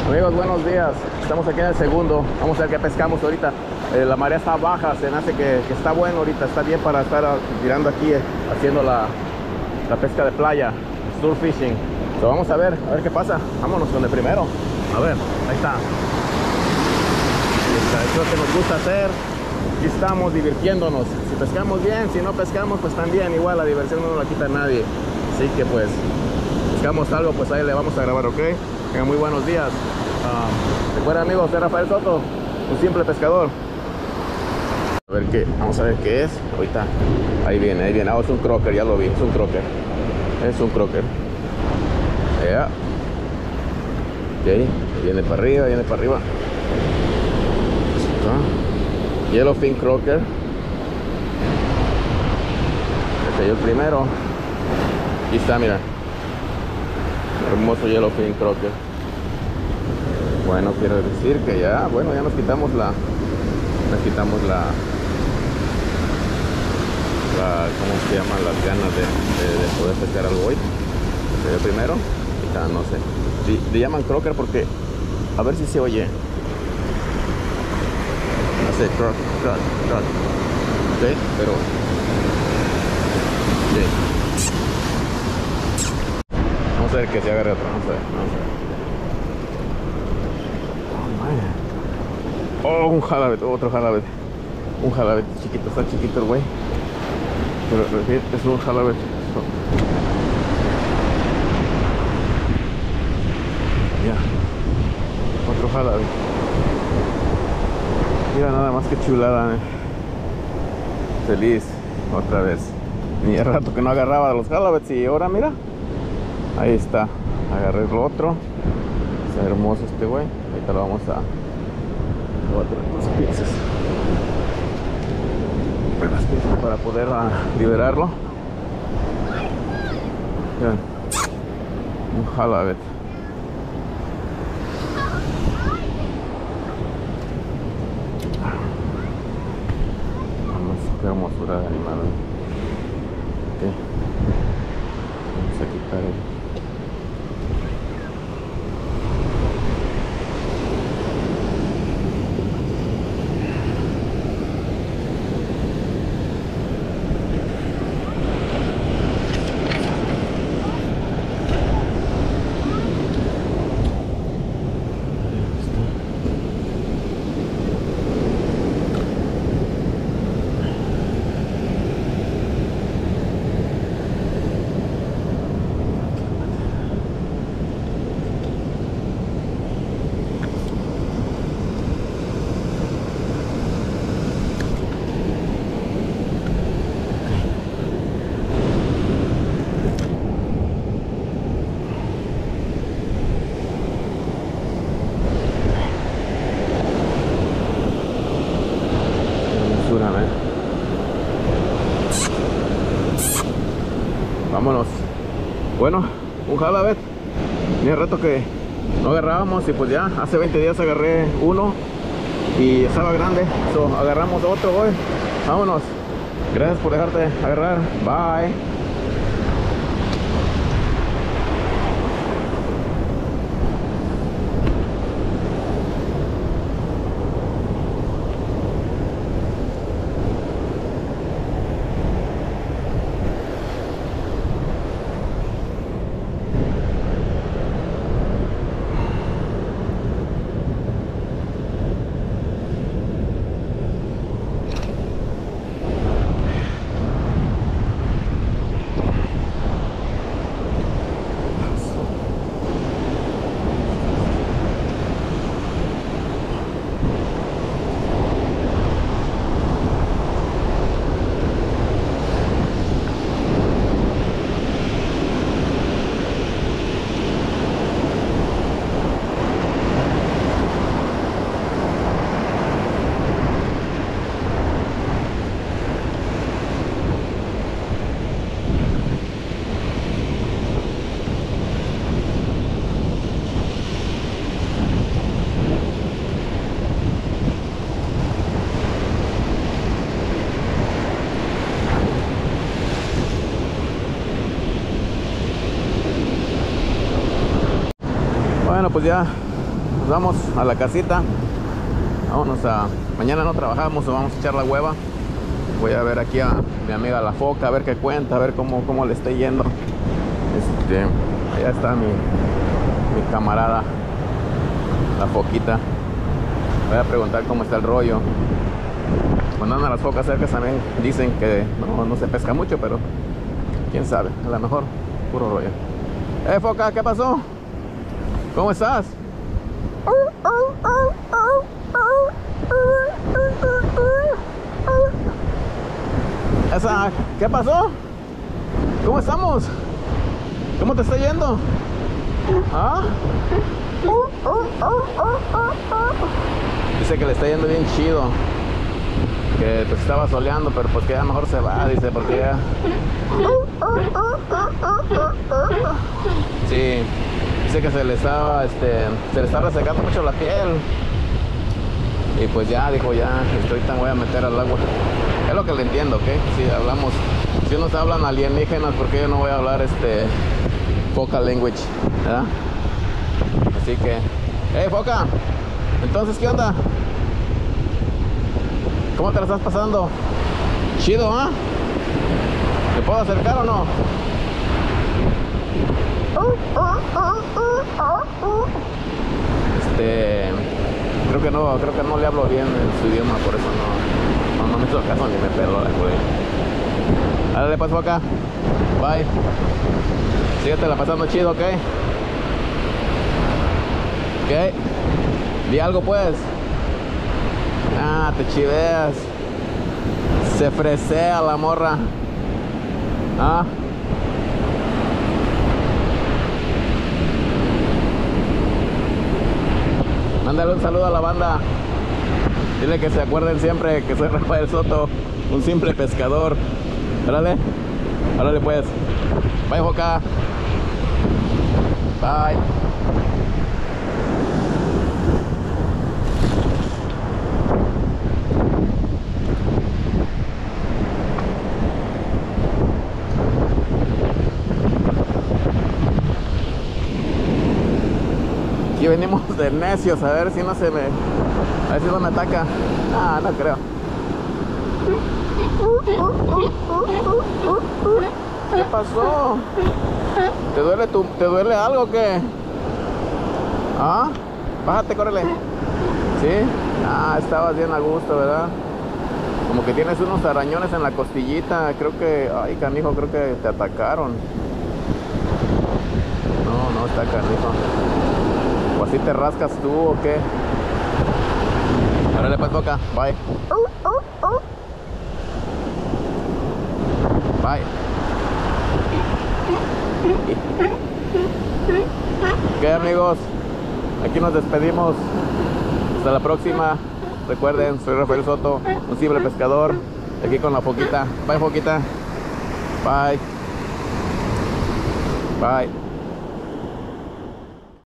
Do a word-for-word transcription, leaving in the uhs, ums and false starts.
Amigos, buenos días. Estamos aquí en el segundo. Vamos a ver qué pescamos ahorita. Eh, la marea está baja, se me hace que, que está bueno ahorita. Está bien para estar uh, tirando aquí, eh, haciendo la, la pesca de playa, surf fishing. So, vamos a ver, a ver qué pasa. Vámonos con el primero. A ver, ahí está. Ahí está. Es lo que nos gusta hacer. Aquí estamos divirtiéndonos. Si pescamos bien, si no pescamos, pues también. Igual la diversión no la quita nadie. Así que pues, pescamos algo, pues ahí le vamos a grabar, ¿ok? Tengan muy buenos días. Uh, Recuerden, amigos, soy Rafael Soto, un simple pescador. A ver qué, vamos a ver qué es. Ahorita, ahí viene, ahí viene. Ah, es un crocker, ya lo vi, es un crocker. Es un crocker. Ya. Ok, viene para arriba, viene para arriba. Está. Yellowfin crocker. Este cayó el primero. Aquí está, mira. Hermoso Yellowfin crocker. Bueno, quiero decir que ya, bueno, ya nos quitamos la, nos quitamos la, la, ¿cómo se llama? Las ganas de, de, de poder pescar algo hoy. El primero, ya no sé. Le, le llaman crocker porque, a ver si se oye. No sé, croc, croc, croc. Ok, pero, sí. Vamos a ver que se agarre otro, vamos a ver, vamos a ver. Oh, un halibut, otro halibut. Un halibut chiquito, está chiquito el güey. Pero es un halibut. Ya. Otro halibut. Mira nada más que chulada, eh. Feliz, otra vez. Ni el rato que no agarraba de los halibuts y ahora mira. Ahí está. Agarré el otro. Está hermoso este güey. Ahorita lo vamos a... Voy a tener las pinzas. Las pinzas para poder uh, liberarlo. Miren. Un halibut. Vamos, qué hermosura de animal. Okay. Vamos a quitar el... Vámonos. Bueno, un halibut. Tenía rato que no agarrábamos y pues ya hace veinte días agarré uno y estaba grande. So, agarramos otro hoy. Vámonos. Gracias por dejarte agarrar. Bye. Bueno, pues ya Nos vamos a la casita. Vámonos a... Mañana no trabajamos, vamos a echar la hueva. Voy a ver aquí a mi amiga la foca, a ver qué cuenta, a ver cómo, cómo le está yendo. Este, allá está mi, mi camarada, la foquita. Voy a preguntar cómo está el rollo. Cuando andan las focas cerca también dicen que no, no se pesca mucho, pero quién sabe, a lo mejor puro rollo. Eh, foca, ¿qué pasó? ¿Cómo estás? Esa, ¿qué pasó? ¿Cómo estamos? ¿Cómo te está yendo? ¿Ah? Dice que le está yendo bien chido. Que pues estaba soleando, pero pues que ya mejor se va, dice, porque ya... Sí, dice que se le estaba, este, se le está resecando mucho la piel. Y pues ya, dijo, ya, ahorita me voy a meter al agua. Es lo que le entiendo, ¿ok? Si hablamos, si unos hablan alienígenas, porque yo no voy a hablar este foca language, ¿verdad? Así que, hey, foca, entonces, ¿qué onda? ¿Cómo te la estás pasando? Chido, ¿ah? ¿eh? ¿Te puedo acercar o no? Este, creo que no, creo que no le hablo bien en su idioma, por eso no, no, no me hizo caso ni me peló la güey. Dale, paso acá. Bye. Síguete la pasando chido, ¿ok? ¿Ok? Di algo pues. Ah, te chiveas. Se fresea la morra. Ah. Mándale un saludo a la banda. Dile que se acuerden siempre que soy Rafael Soto, un simple pescador. Órale. Órale pues. Bye, Foca. Bye. Aquí venimos de necios, a ver si no se me... A ver si no me ataca. Ah, no creo. ¿Qué pasó? ¿Te duele tu, te duele algo o qué? ¿Ah? Bájate, córrele. ¿Sí? Ah, estabas bien a gusto, ¿verdad? Como que tienes unos arañones en la costillita. Creo que... Ay, canijo, creo que te atacaron. No, no está canijo. ¿O así te rascas tú o qué? Órale pues, Boca, bye. Bye. Ok, amigos, aquí nos despedimos. Hasta la próxima. Recuerden, soy Rafael Soto, un simple pescador. Aquí con la Foquita. Bye, Foquita. Bye. Bye.